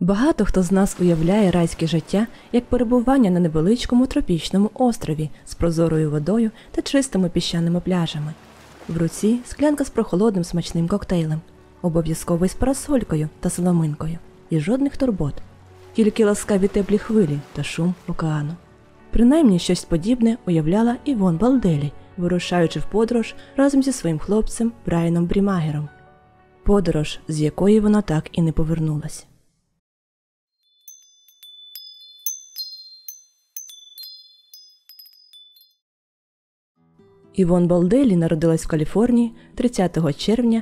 Багато хто з нас уявляє райське життя як перебування на невеличкому тропічному острові з прозорою водою та чистими піщаними пляжами. В руці склянка з прохолодним смачним коктейлем, обов'язково із парасолькою та соломинкою, і жодних турбот, тільки ласкаві теплі хвилі та шум океану. Принаймні щось подібне уявляла Івонн Балделі, вирушаючи в подорож разом зі своїм хлопцем Брайаном Брімагером. Подорож, з якої вона так і не повернулась. Івонн Балделі народилась в Каліфорнії 30 червня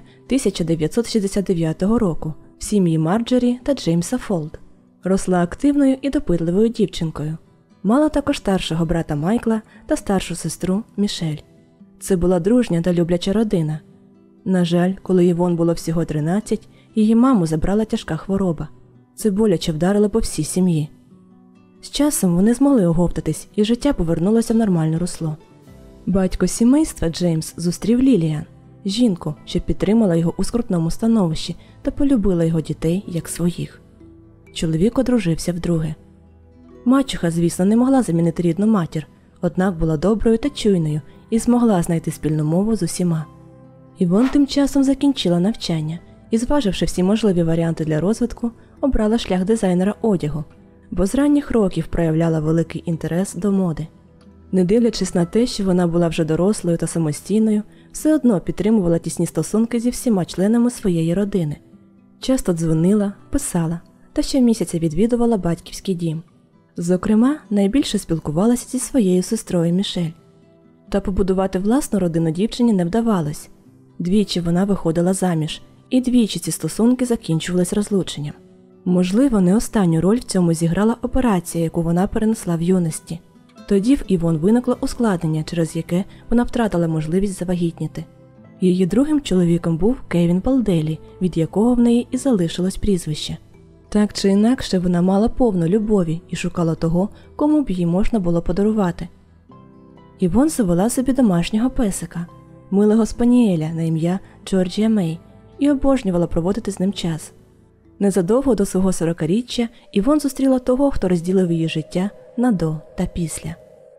1969 року в сім'ї Марджорі та Джеймса Фолд. Росла активною і допитливою дівчинкою. Мала також старшого брата Майкла та старшу сестру Мішель. Це була дружня та любляча родина. На жаль, коли Івонн було всього 13, її маму забрала тяжка хвороба. Це боляче вдарило по всій сім'ї. З часом вони змогли оговтатись, і життя повернулося в нормальне русло. Батько сімейства Джеймс зустрів Ліліан, жінку, що підтримала його у скрутному становищі та полюбила його дітей як своїх. Чоловік одружився вдруге. Мачуха, звісно, не могла замінити рідну матір, однак була доброю та чуйною і змогла знайти спільну мову з усіма. Івонн тим часом закінчила навчання і, зваживши всі можливі варіанти для розвитку, обрала шлях дизайнера одягу, бо з ранніх років проявляла великий інтерес до моди. Не дивлячись на те, що вона була вже дорослою та самостійною, все одно підтримувала тісні стосунки зі всіма членами своєї родини. Часто дзвонила, писала та щомісяця відвідувала батьківський дім. Зокрема, найбільше спілкувалася зі своєю сестрою Мішель. Та побудувати власну родину дівчині не вдавалось. Двічі вона виходила заміж, і двічі ці стосунки закінчувались розлученням. Можливо, не останню роль в цьому зіграла операція, яку вона перенесла в юності. Тоді в Івонн виникло ускладнення, через яке вона втратила можливість завагітніти. Її другим чоловіком був Кевін Балделі, від якого в неї і залишилось прізвище. Так чи інакше, вона мала повну любові і шукала того, кому б її можна було подарувати. Івонн завела собі домашнього песика, милого спаніеля на ім'я Джорджія Мей, і обожнювала проводити з ним час. Незадовго до свого 40-річчя Івонн зустріла того, хто розділив її життя на до та після.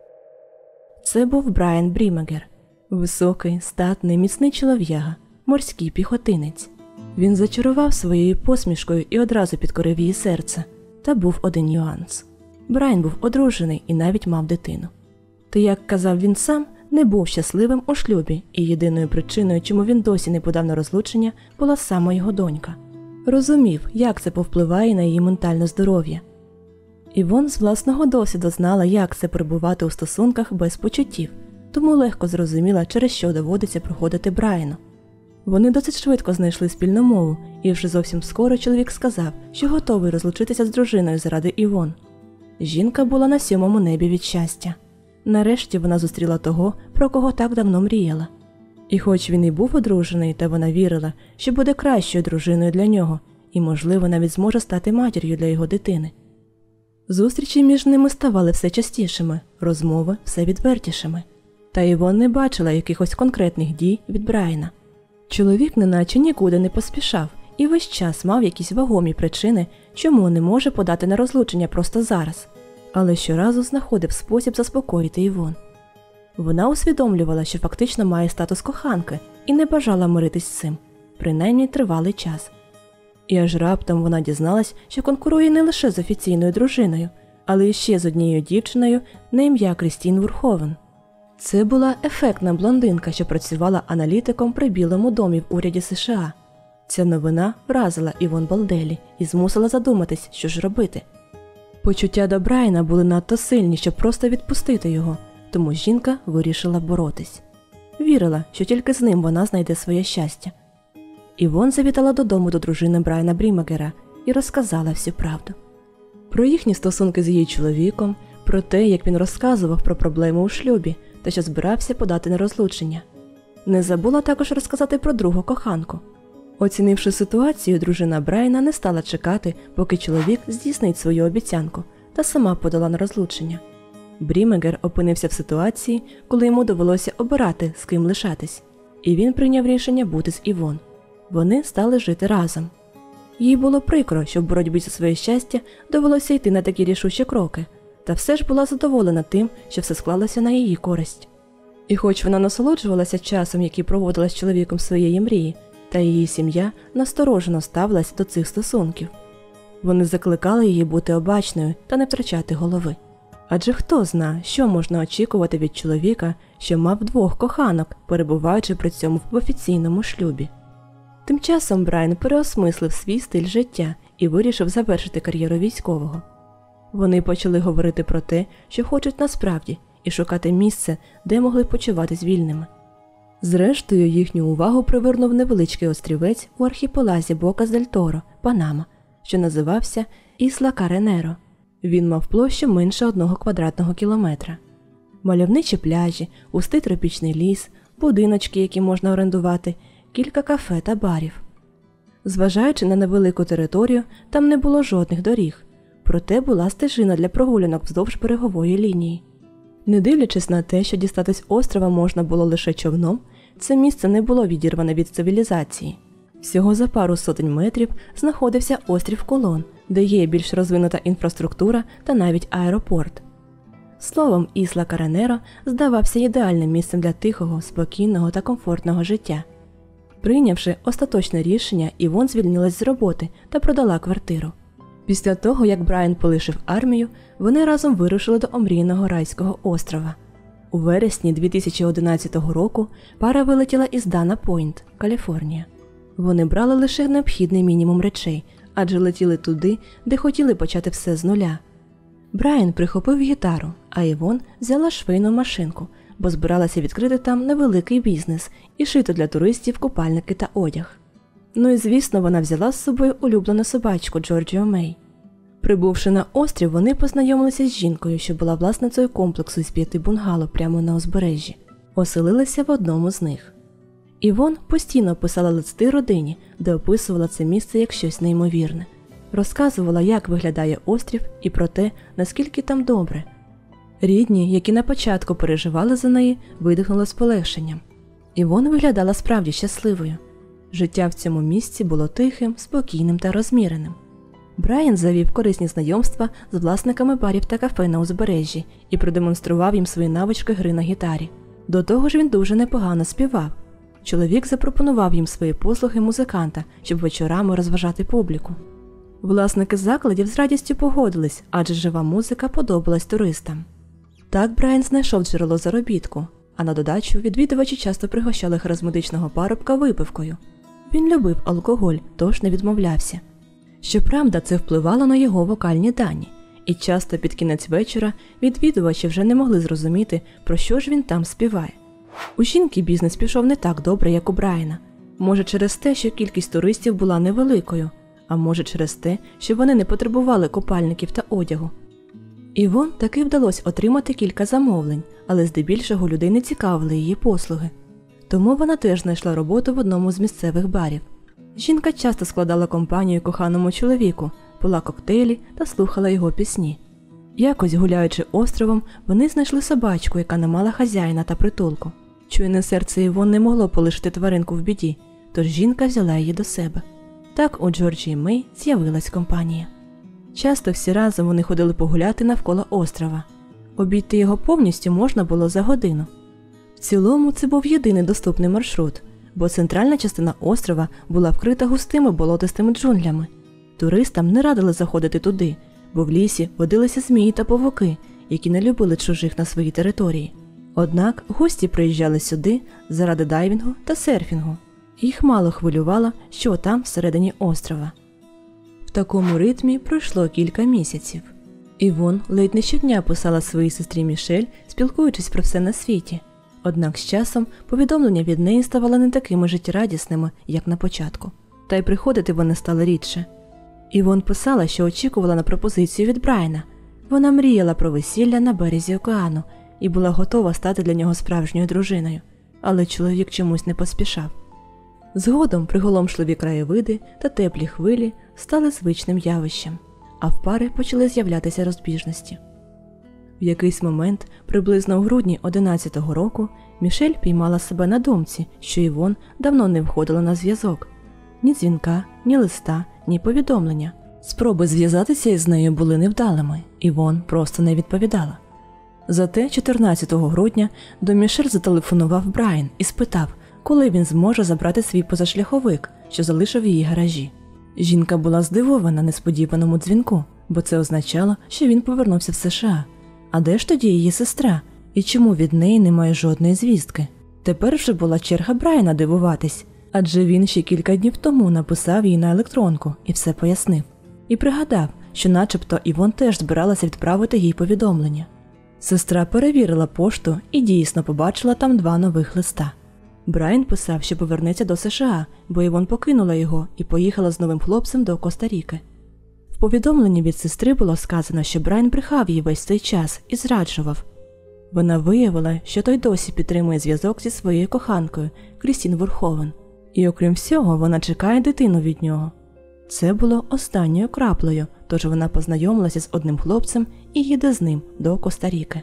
Це був Брайан Брімагер. Високий, статний, міцний чолов'яга, морський піхотинець. Він зачарував своєю посмішкою і одразу підкорив її серце. Та був один нюанс. Брайан був одружений і навіть мав дитину. Та, як казав він сам, не був щасливим у шлюбі, і єдиною причиною, чому він досі не подав на розлучення, була саме його донька. Розумів, як це повпливає на її ментальне здоров'я. Івонн з власного досвіду знала, як це перебувати у стосунках без почуттів, тому легко зрозуміла, через що доводиться проходити Брайану. Вони досить швидко знайшли спільну мову, і вже зовсім скоро чоловік сказав, що готовий розлучитися з дружиною заради Івонн. Жінка була на 7-му небі від щастя. Нарешті вона зустріла того, про кого так давно мріяла. І хоч він і був одружений, та вона вірила, що буде кращою дружиною для нього, і, можливо, навіть зможе стати матір'ю для його дитини. Зустрічі між ними ставали все частішими, розмови все відвертішими. Та Івонн не бачила якихось конкретних дій від Брайана. Чоловік неначе нікуди не поспішав і весь час мав якісь вагомі причини, чому не може подати на розлучення просто зараз, але щоразу знаходив спосіб заспокоїти Івонн. Вона усвідомлювала, що фактично має статус коханки і не бажала миритись з цим, принаймні тривалий час. І аж раптом вона дізналась, що конкурує не лише з офіційною дружиною, але й ще з однією дівчиною на ім'я Крістін Вурховен. Це була ефектна блондинка, що працювала аналітиком при Білому домі в уряді США. Ця новина вразила Івонн Балделі і змусила задуматись, що ж робити. Почуття до Брайана були надто сильні, щоб просто відпустити його, тому жінка вирішила боротись. Вірила, що тільки з ним вона знайде своє щастя. Івонн завітала додому до дружини Брайана Брімагера і розказала всю правду. Про їхні стосунки з її чоловіком, про те, як він розказував про проблеми у шлюбі та що збирався подати на розлучення. Не забула також розказати про другу коханку. Оцінивши ситуацію, дружина Брайана не стала чекати, поки чоловік здійснить свою обіцянку, та сама подала на розлучення. Брімагер опинився в ситуації, коли йому довелося обирати, з ким лишатись, і він прийняв рішення бути з Івонн. Вони стали жити разом. Їй було прикро, що в боротьбі за своє щастя довелося йти на такі рішучі кроки, та все ж була задоволена тим, що все склалося на її користь. І хоч вона насолоджувалася часом, який проводила з чоловіком своєї мрії, та її сім'я насторожено ставилась до цих стосунків. Вони закликали її бути обачною та не втрачати голови. Адже хто зна, що можна очікувати від чоловіка, що мав 2 коханок, перебуваючи при цьому в офіційному шлюбі. Тим часом Брайан переосмислив свій стиль життя і вирішив завершити кар'єру військового. Вони почали говорити про те, що хочуть насправді, і шукати місце, де могли почуватись вільними. Зрештою, їхню увагу привернув невеличкий острівець у архіпелазі Бока-дель-Торо, Панама, що називався Ісла Каренеро. Він мав площу менше 1 квадратного кілометра. Мальовничі пляжі, густий тропічний ліс, будиночки, які можна орендувати, кілька кафе та барів. Зважаючи на невелику територію, там не було жодних доріг, проте була стежина для прогулянок вздовж берегової лінії. Не дивлячись на те, що дістатись острова можна було лише човном, це місце не було відірване від цивілізації. Всього за пару сотень метрів знаходився острів Колон, де є більш розвинута інфраструктура та навіть аеропорт. Словом, Ісла Каренеро здавався ідеальним місцем для тихого, спокійного та комфортного життя. Прийнявши остаточне рішення, Івон звільнилась з роботи та продала квартиру. Після того, як Брайан полишив армію, вони разом вирушили до омрійного райського острова. У вересні 2011 року пара вилетіла із Дана-Пойнт, Каліфорнія. Вони брали лише необхідний мінімум речей, адже летіли туди, де хотіли почати все з нуля. Брайан прихопив гітару, а Івон взяла швейну машинку, бо збиралася відкрити там невеликий бізнес і шити для туристів купальники та одяг. Ну і звісно, вона взяла з собою улюблену собачку Джорджіо Мей. Прибувши на острів, вони познайомилися з жінкою, що була власницею комплексу із 5 бунгало прямо на узбережжі. Оселилися в одному з них. Івон постійно писала листи родині, де описувала це місце як щось неймовірне. Розказувала, як виглядає острів і про те, наскільки там добре. Рідні, які на початку переживали за неї, видихнули з полегшенням. Івон виглядала справді щасливою. Життя в цьому місці було тихим, спокійним та розміреним. Брайан завів корисні знайомства з власниками барів та кафе на узбережжі і продемонстрував їм свої навички гри на гітарі. До того ж він дуже непогано співав. Чоловік запропонував їм свої послуги музиканта, щоб вечорами розважати публіку. Власники закладів з радістю погодились, адже жива музика подобалась туристам. Так Брайан знайшов джерело заробітку, а на додачу відвідувачі часто пригощали харизматичного парубка випивкою. Він любив алкоголь, тож не відмовлявся. Щоправда, це впливало на його вокальні дані, і часто під кінець вечора відвідувачі вже не могли зрозуміти, про що ж він там співає. У жінки бізнес пішов не так добре, як у Брайана. Може через те, що кількість туристів була невеликою, а може через те, що вони не потребували купальників та одягу. Івон таки вдалося отримати кілька замовлень, але здебільшого людей не цікавили її послуги. Тому вона теж знайшла роботу в одному з місцевих барів. Жінка часто складала компанію коханому чоловіку, пила коктейлі та слухала його пісні. Якось, гуляючи островом, вони знайшли собачку, яка не мала хазяїна та притулку. Чуйне серце Івон не могло полишити тваринку в біді, тож жінка взяла її до себе. Так у Джорджії Мей з'явилась компанія. Часто всі разом вони ходили погуляти навколо острова. Обійти його повністю можна було за годину. В цілому це був єдиний доступний маршрут, бо центральна частина острова була вкрита густими болотистими джунглями. Туристам не радили заходити туди, бо в лісі водилися змії та павуки, які не любили чужих на своїй території. Однак гості приїжджали сюди заради дайвінгу та серфінгу. Їх мало хвилювало, що там всередині острова. В такому ритмі пройшло кілька місяців. Івон ледь не щодня писала своїй сестрі Мішель, спілкуючись про все на світі. Однак з часом повідомлення від неї ставали не такими життєрадісними, як на початку. Та й приходити вони стали рідше. Івон писала, що очікувала на пропозицію від Брайана. Вона мріяла про весілля на березі океану і була готова стати для нього справжньою дружиною. Але чоловік чомусь не поспішав. Згодом приголомшливі краєвиди та теплі хвилі стали звичним явищем, а в пари почали з'являтися розбіжності. В якийсь момент, приблизно у грудні 2011 року, Мішель піймала себе на думці, що Івон давно не входила на зв'язок. Ні дзвінка, ні листа, ні повідомлення. Спроби зв'язатися із нею були невдалими, Івон просто не відповідала. Зате 14 грудня до Мішель зателефонував Брайан і спитав, коли він зможе забрати свій позашляховик, що залишив в її гаражі. Жінка була здивована несподіваному дзвінку, бо це означало, що він повернувся в США. А де ж тоді її сестра? І чому від неї немає жодної звістки? Тепер вже була черга Брайана дивуватись, адже він ще кілька днів тому написав їй на електронку і все пояснив. І пригадав, що начебто Івон теж збиралася відправити їй повідомлення. Сестра перевірила пошту і дійсно побачила там 2 нових листа. Брайан писав, що повернеться до США, бо Івон покинула його і поїхала з новим хлопцем до Коста-Ріки. В повідомленні від сестри було сказано, що Брайан брехав їй весь цей час і зраджував. Вона виявила, що той досі підтримує зв'язок зі своєю коханкою Крістін Верховен. І окрім всього, вона чекає дитину від нього. Це було останньою краплею, тож вона познайомилася з одним хлопцем і їде з ним до Коста-Ріки.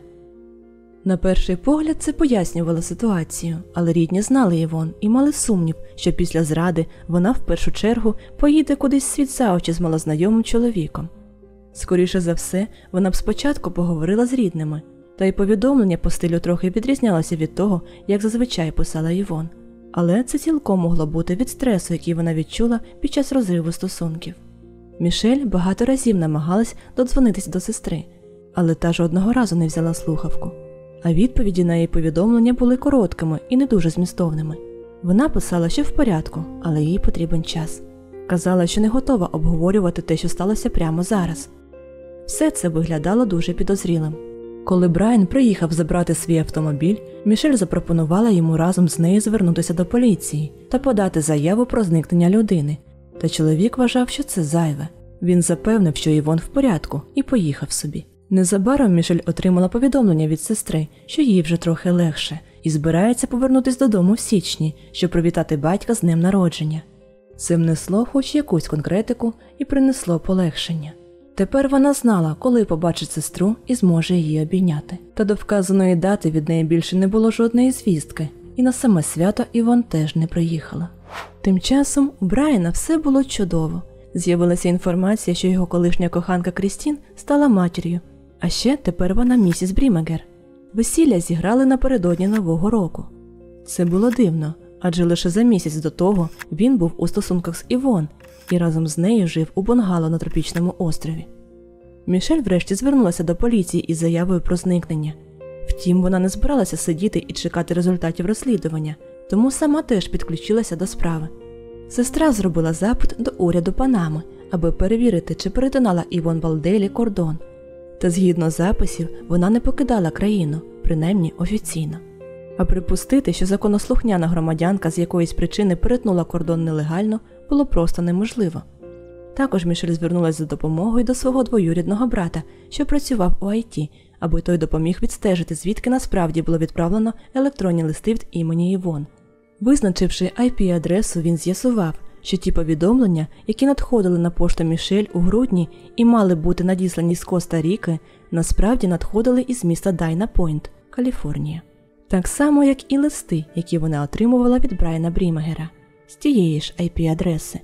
На перший погляд це пояснювало ситуацію, але рідні знали Івон і мали сумнів, що після зради вона в першу чергу поїде кудись світ за очі з малознайомим чоловіком. Скоріше за все, вона б спочатку поговорила з рідними, та й повідомлення по стилю трохи відрізнялося від того, як зазвичай писала Івон. Але це цілком могло бути від стресу, який вона відчула під час розриву стосунків. Мішель багато разів намагалась додзвонитись до сестри, але та жодного разу не взяла слухавку. А відповіді на її повідомлення були короткими і не дуже змістовними. Вона писала, що в порядку, але їй потрібен час. Казала, що не готова обговорювати те, що сталося прямо зараз. Все це виглядало дуже підозрілим. Коли Брайан приїхав забрати свій автомобіль, Мішель запропонувала йому разом з нею звернутися до поліції та подати заяву про зникнення людини. Та чоловік вважав, що це зайве. Він запевнив, що Івон в порядку, і поїхав собі. Незабаром Мішель отримала повідомлення від сестри, що їй вже трохи легше, і збирається повернутися додому в січні, щоб привітати батька з днем народження. Це внесло хоч якусь конкретику і принесло полегшення. Тепер вона знала, коли побачить сестру і зможе її обійняти. Та до вказаної дати від неї більше не було жодної звістки, і на саме свято Івон теж не приїхала. Тим часом у Брайана все було чудово. З'явилася інформація, що його колишня коханка Крістін стала матір'ю, а ще тепер вона місіс Брімегер. Весілля зіграли напередодні Нового року. Це було дивно, адже лише за місяць до того він був у стосунках з Івон і разом з нею жив у бунгало на тропічному острові. Мішель врешті звернулася до поліції із заявою про зникнення. Втім, вона не збиралася сидіти і чекати результатів розслідування, тому сама теж підключилася до справи. Сестра зробила запит до уряду Панами, аби перевірити, чи перетинала Івон Балделі кордон. Та згідно записів, вона не покидала країну, принаймні офіційно. А припустити, що законослухняна громадянка з якоїсь причини перетнула кордон нелегально, було просто неможливо. Також Мішель звернулася за допомогою до свого двоюрідного брата, що працював у ІТ, аби той допоміг відстежити, звідки насправді було відправлено електронні листи від імені Івон. Визначивши IP-адресу, він з'ясував, що ті повідомлення, які надходили на пошту Мішель у грудні і мали бути надіслані з Коста-Ріки, насправді надходили із міста Дайна-Пойнт, Каліфорнія. Так само, як і листи, які вона отримувала від Брайана Брімегера, з тієї ж IP-адреси.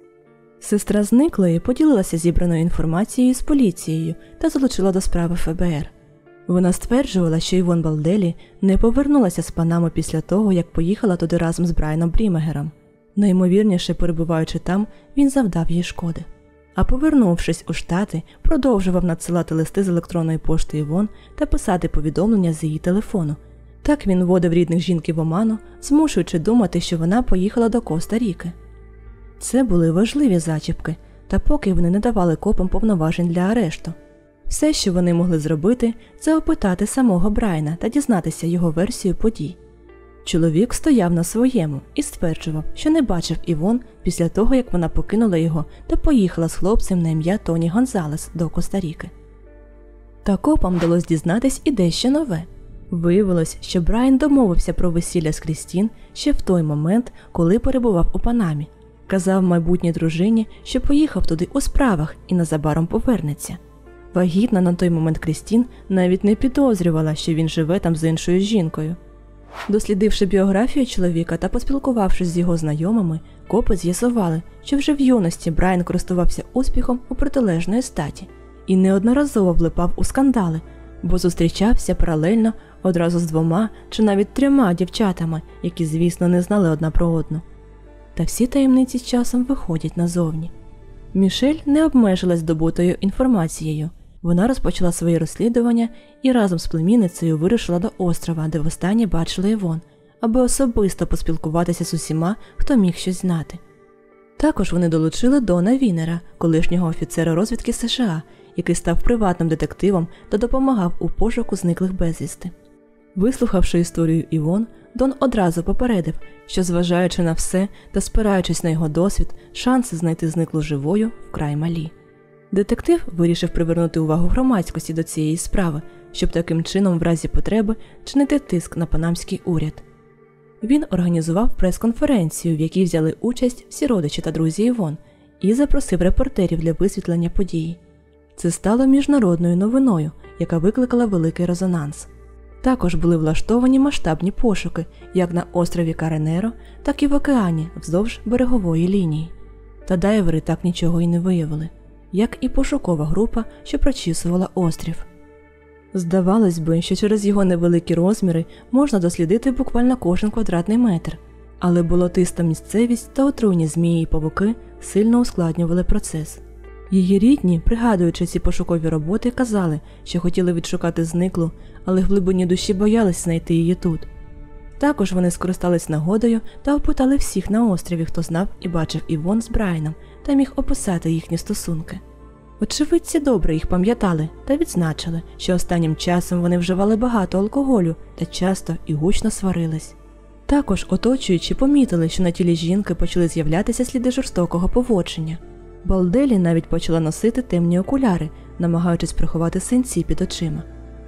Сестра зниклої поділилася зібраною інформацією з поліцією та залучила до справи ФБР. Вона стверджувала, що Івон Балделі не повернулася з Панами після того, як поїхала туди разом з Брайаном Брімегером. Найімовірніше, перебуваючи там, він завдав їй шкоди. А повернувшись у Штати, продовжував надсилати листи з електронної пошти Івон та писати повідомлення з її телефону. Так він вводив рідних жінки в оману, змушуючи думати, що вона поїхала до Коста-Ріки. Це були важливі зачіпки, та поки вони не давали копам повноважень для арешту. Все, що вони могли зробити, це опитати самого Брайана та дізнатися його версію подій. Чоловік стояв на своєму і стверджував, що не бачив Івон після того, як вона покинула його та поїхала з хлопцем на ім'я Тоні Гонзалес до Коста-Ріки. Та копам вдалося дізнатись і дещо нове. Виявилось, що Брайан домовився про весілля з Крістін ще в той момент, коли перебував у Панамі. Казав майбутній дружині, що поїхав туди у справах і незабаром повернеться. Вагітна на той момент Крістін навіть не підозрювала, що він живе там з іншою жінкою. Дослідивши біографію чоловіка та поспілкувавшись з його знайомими, копи з'ясували, що вже в юності Брайан користувався успіхом у протилежної статі і неодноразово влипав у скандали, бо зустрічався паралельно одразу з 2 чи навіть 3 дівчатами, які, звісно, не знали одна про одну. Та всі таємниці з часом виходять назовні. Мішель не обмежилась здобутою інформацією. Вона розпочала свої розслідування і разом з племінницею вирушила до острова, де востаннє бачила Івон, аби особисто поспілкуватися з усіма, хто міг щось знати. Також вони долучили Дона Вінера, колишнього офіцера розвідки США, який став приватним детективом та допомагав у пошуку зниклих безвісти. Вислухавши історію Івон, Дон одразу попередив, що, зважаючи на все та спираючись на його досвід, шанси знайти зниклу живою вкрай малі. Детектив вирішив привернути увагу громадськості до цієї справи, щоб таким чином в разі потреби чинити тиск на панамський уряд. Він організував прес-конференцію, в якій взяли участь всі родичі та друзі Івон, і запросив репортерів для висвітлення події. Це стало міжнародною новиною, яка викликала великий резонанс. Також були влаштовані масштабні пошуки як на острові Каренеро, так і в океані вздовж берегової лінії. Та дайвери так нічого й не виявили, як і пошукова група, що прочісувала острів. Здавалось би, що через його невеликі розміри можна дослідити буквально кожен квадратний метр, але болотиста місцевість та отруйні змії і павуки сильно ускладнювали процес. Її рідні, пригадуючи ці пошукові роботи, казали, що хотіли відшукати зниклу, але в глибині душі боялись знайти її тут. Також вони скористались нагодою та опитали всіх на острові, хто знав і бачив Івон з Брайаном та міг описати їхні стосунки. Очевидці добре їх пам'ятали та відзначили, що останнім часом вони вживали багато алкоголю та часто і гучно сварились. Також оточуючі помітили, що на тілі жінки почали з'являтися сліди жорстокого поводження. Балделі навіть почала носити темні окуляри, намагаючись приховати синці під очима.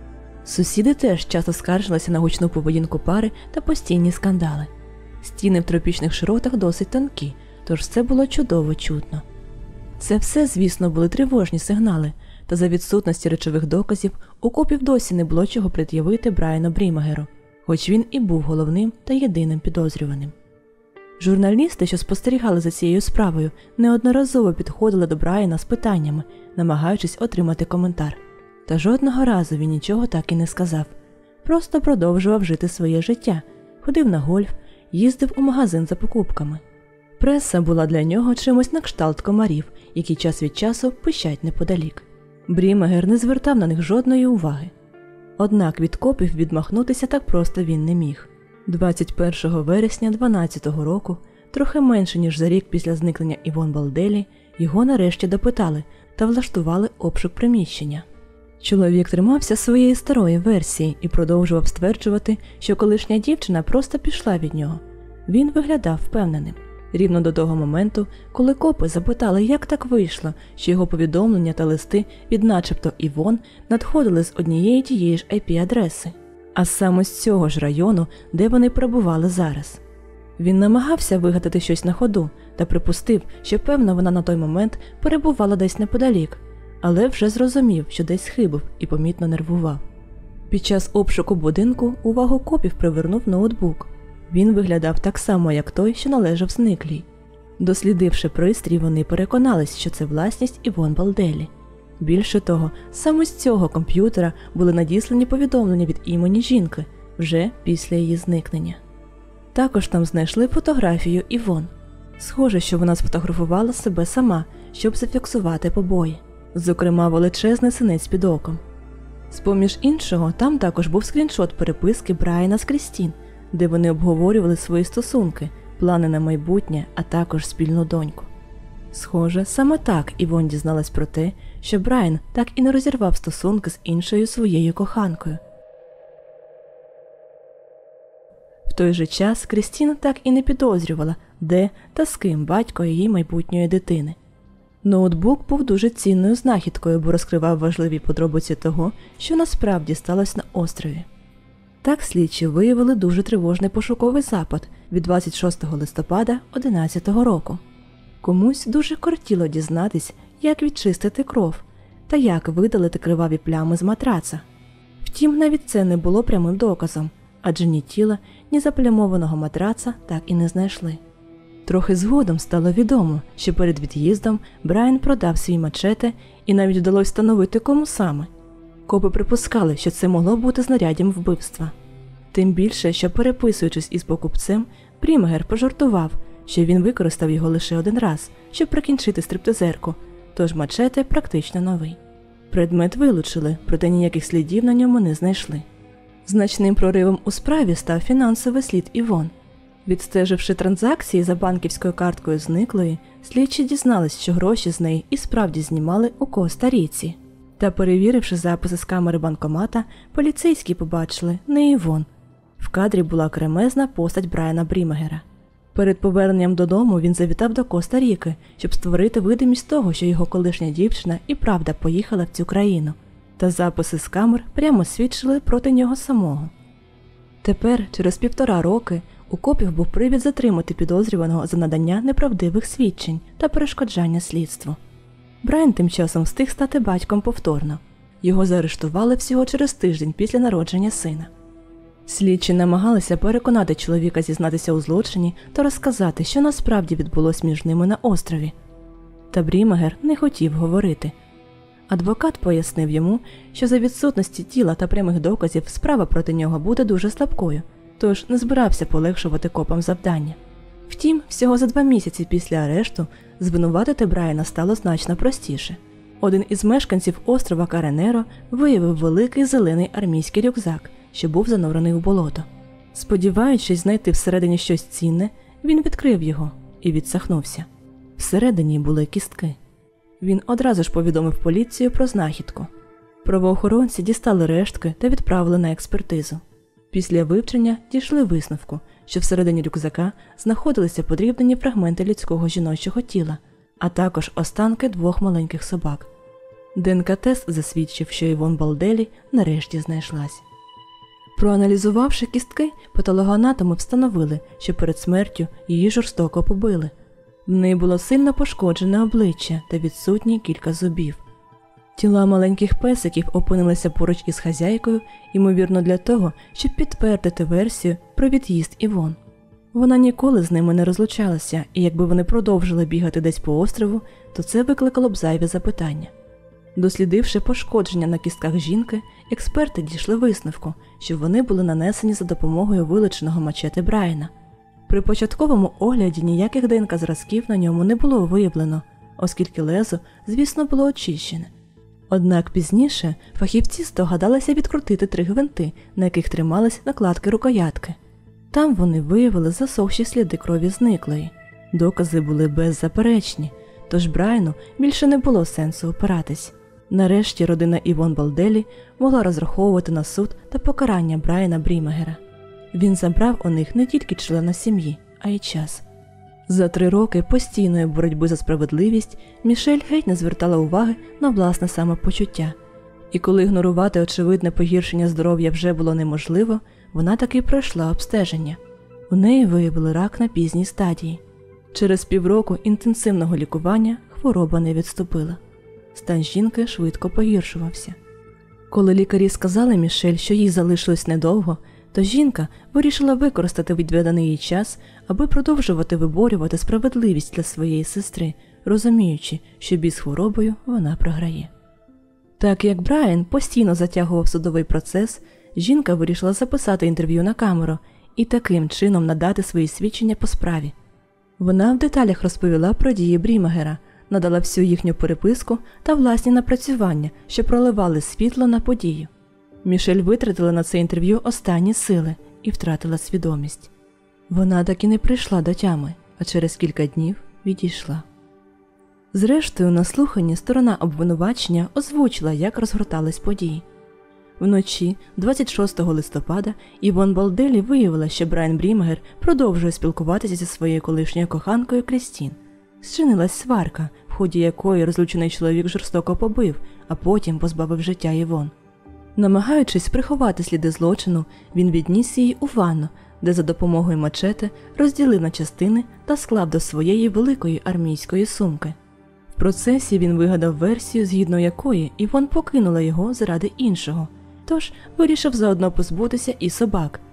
Сусіди теж часто скаржилися на гучну поведінку пари та постійні скандали. Стіни в тропічних широтах досить тонкі, тож це було чудово чутно. Це все, звісно, були тривожні сигнали, та за відсутності речових доказів у копів досі не було чого пред'явити Брайану Брімагеру, хоч він і був головним та єдиним підозрюваним. Журналісти, що спостерігали за цією справою, неодноразово підходили до Брайана з питаннями, намагаючись отримати коментар. Та жодного разу він нічого так і не сказав. Просто продовжував жити своє життя, ходив на гольф, їздив у магазин за покупками. Преса була для нього чимось на кшталт комарів, які час від часу пищать неподалік. Брімагер не звертав на них жодної уваги. Однак від копів відмахнутися так просто він не міг. 21 вересня 12-го року, трохи менше ніж за рік після зникнення Івон Балделі, його нарешті допитали та влаштували обшук приміщення. Чоловік тримався своєї старої версії і продовжував стверджувати, що колишня дівчина просто пішла від нього. Він виглядав впевненим. Рівно до того моменту, коли копи запитали, як так вийшло, що його повідомлення та листи від начебто Івон надходили з однієї тієї ж IP-адреси, а саме з цього ж району, де вони перебували зараз. Він намагався вигадати щось на ходу та припустив, що певно вона на той момент перебувала десь неподалік, але вже зрозумів, що десь схибив і помітно нервував. Під час обшуку будинку увагу копів привернув ноутбук. Він виглядав так само, як той, що належав зниклій. Дослідивши пристрій, вони переконались, що це власність Івон Балделі. Більше того, саме з цього комп'ютера були надіслані повідомлення від імені жінки, вже після її зникнення. Також там знайшли фотографію Івон. Схоже, що вона сфотографувала себе сама, щоб зафіксувати побої. Зокрема, величезний синець під оком. З-поміж іншого, там також був скріншот переписки Брайана з Крістін, де вони обговорювали свої стосунки, плани на майбутнє, а також спільну доньку. Схоже, саме так Івон дізналась про те, що Брайан так і не розірвав стосунки з іншою своєю коханкою. В той же час Крістін так і не підозрювала, де та з ким батько її майбутньої дитини. Ноутбук був дуже цінною знахідкою, бо розкривав важливі подробиці того, що насправді сталося на острові. Так слідчі виявили дуже тривожний пошуковий запит від 26 листопада 2011 року. Комусь дуже кортіло дізнатись, як відчистити кров та як видалити криваві плями з матраца. Втім, навіть це не було прямим доказом, адже ні тіла, ні заплямованого матраца так і не знайшли. Трохи згодом стало відомо, що перед від'їздом Брайан продав свій мачете і навіть вдалося встановити, кому саме. Копи припускали, що це могло бути знаряддям вбивства. Тим більше, що переписуючись із покупцем, Брімгер пожартував, що він використав його лише один раз, щоб прикінчити стриптизерку, тож мачете практично новий. Предмет вилучили, проте ніяких слідів на ньому не знайшли. Значним проривом у справі став фінансовий слід Івон. Відстеживши транзакції за банківською карткою зниклої, слідчі дізнались, що гроші з неї і справді знімали у Коста-Ріці. Та перевіривши записи з камери банкомата, поліцейські побачили не Івон. В кадрі була кремезна постать Брайана Брімгера. Перед поверненням додому він завітав до Коста-Ріки, щоб створити видимість того, що його колишня дівчина і правда поїхала в цю країну. Та записи з камер прямо свідчили проти нього самого. Тепер, через 1,5 роки, у копів був привід затримати підозрюваного за надання неправдивих свідчень та перешкоджання слідству. Брайан тим часом встиг стати батьком повторно. Його заарештували всього через тиждень після народження сина. Слідчі намагалися переконати чоловіка зізнатися у злочині та розказати, що насправді відбулось між ними на острові. Та Брімгер не хотів говорити. Адвокат пояснив йому, що за відсутності тіла та прямих доказів справа проти нього буде дуже слабкою, тож не збирався полегшувати копам завдання. Втім, всього за 2 місяці після арешту звинуватити Брайана стало значно простіше. Один із мешканців острова Каренеро виявив великий зелений армійський рюкзак, що був занурений у болото. Сподіваючись знайти всередині щось цінне, він відкрив його і відсахнувся. Всередині були кістки. Він одразу ж повідомив поліцію про знахідку. Правоохоронці дістали рештки та відправили на експертизу. Після вивчення дійшли висновку, що всередині рюкзака знаходилися подрібнені фрагменти людського жіночого тіла, а також останки 2 маленьких собак. ДНК-тест засвідчив, що Івон Балделі нарешті знайшлась. Проаналізувавши кістки, патологоанатоми встановили, що перед смертю її жорстоко побили. В неї було сильно пошкоджене обличчя та відсутні кілька зубів. Тіла маленьких песиків опинилися поруч із хазяйкою, ймовірно для того, щоб підтвердити версію про від'їзд Івон. Вона ніколи з ними не розлучалася, і якби вони продовжили бігати десь по острову, то це викликало б зайві запитання. Дослідивши пошкодження на кістках жінки, експерти дійшли висновку, що вони були нанесені за допомогою вилученого мачете Брайана. При початковому огляді ніяких ДНК-зразків на ньому не було виявлено, оскільки лезо, звісно, було очищене. Однак пізніше фахівці здогадалися відкрутити 3 гвинти, на яких тримались накладки рукоятки. Там вони виявили засохші сліди крові зниклої. Докази були беззаперечні, тож Брайану більше не було сенсу опиратись. Нарешті родина Івон Балделі могла розраховувати на суд та покарання Брайана Брімгера. Він забрав у них не тільки члена сім'ї, а й час. За 3 роки постійної боротьби за справедливість Мішель геть не звертала уваги на власне самопочуття. І коли ігнорувати очевидне погіршення здоров'я вже було неможливо, вона таки пройшла обстеження. У неї виявили рак на пізній стадії. Через 1,5 року інтенсивного лікування хвороба не відступила. Стан жінки швидко погіршувався. Коли лікарі сказали Мішель, що їй залишилось недовго, то жінка вирішила використати відведений їй час, аби продовжувати виборювати справедливість для своєї сестри, розуміючи, що бій з хворобою вона програє. Так як Брайан постійно затягував судовий процес, жінка вирішила записати інтерв'ю на камеру і таким чином надати свої свідчення по справі. Вона в деталях розповіла про дії Брімгера, надала всю їхню переписку та власні напрацювання, що проливали світло на подію. Мішель витратила на це інтерв'ю останні сили і втратила свідомість. Вона так і не прийшла до тями, а через кілька днів відійшла. Зрештою, на слуханні сторона обвинувачення озвучила, як розгортались події. Вночі, 26 листопада, Івон Балделі виявила, що Брайан Брімгер продовжує спілкуватися зі своєю колишньою коханкою Крістін. Зчинилась сварка, в ході якої розлучений чоловік жорстоко побив, а потім позбавив життя Івон. Намагаючись приховати сліди злочину, він відніс її у ванну, де за допомогою мачете розділив на частини та склав до своєї великої армійської сумки. В процесі він вигадав версію, згідно якої Івон покинула його заради іншого, тож вирішив заодно позбутися і собак,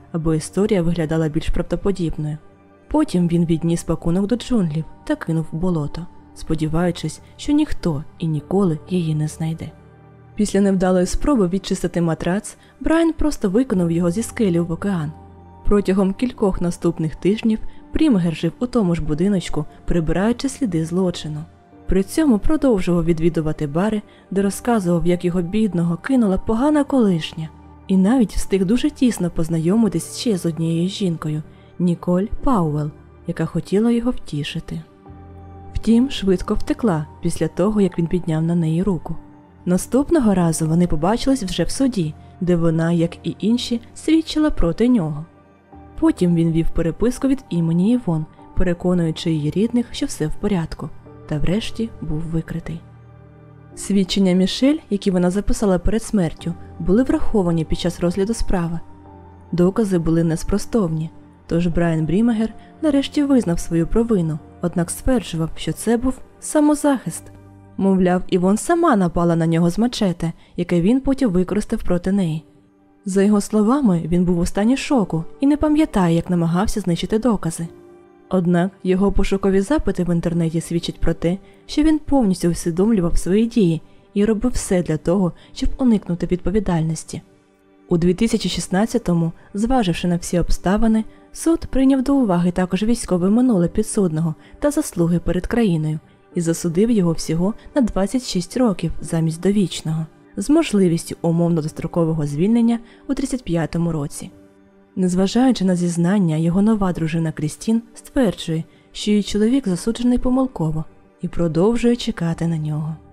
аби історія виглядала більш правдоподібною. Потім він відніс пакунок до джунглів та кинув в болото, сподіваючись, що ніхто і ніколи її не знайде. Після невдалої спроби відчистити матрац, Брайан просто викинув його зі скелі в океан. Протягом кількох наступних тижнів Брімгер жив у тому ж будиночку, прибираючи сліди злочину. При цьому продовжував відвідувати бари, де розказував, як його бідного кинула погана колишня. І навіть встиг дуже тісно познайомитись ще з однією жінкою – Ніколь Пауелл, яка хотіла його втішити. Втім, швидко втекла після того, як він підняв на неї руку. Наступного разу вони побачились вже в суді, де вона, як і інші, свідчила проти нього. Потім він вів переписку від імені Івон, переконуючи її рідних, що все в порядку, та врешті був викритий. Свідчення Мішель, які вона записала перед смертю, були враховані під час розгляду справи. Докази були неспростовні, тож Брайан Брімгер нарешті визнав свою провину, однак стверджував, що це був самозахист. Мовляв, Івон сама напала на нього з мачете, яке він потім використав проти неї. За його словами, він був у стані шоку і не пам'ятає, як намагався знищити докази. Однак його пошукові запити в інтернеті свідчать про те, що він повністю усвідомлював свої дії і робив все для того, щоб уникнути відповідальності. У 2016-му, зваживши на всі обставини, суд прийняв до уваги також військове минуле підсудного та заслуги перед країною і засудив його всього на 26 років замість довічного, з можливістю умовно-дострокового звільнення у 35-му році. Незважаючи на зізнання, його нова дружина Крістін стверджує, що її чоловік засуджений помилково і продовжує чекати на нього.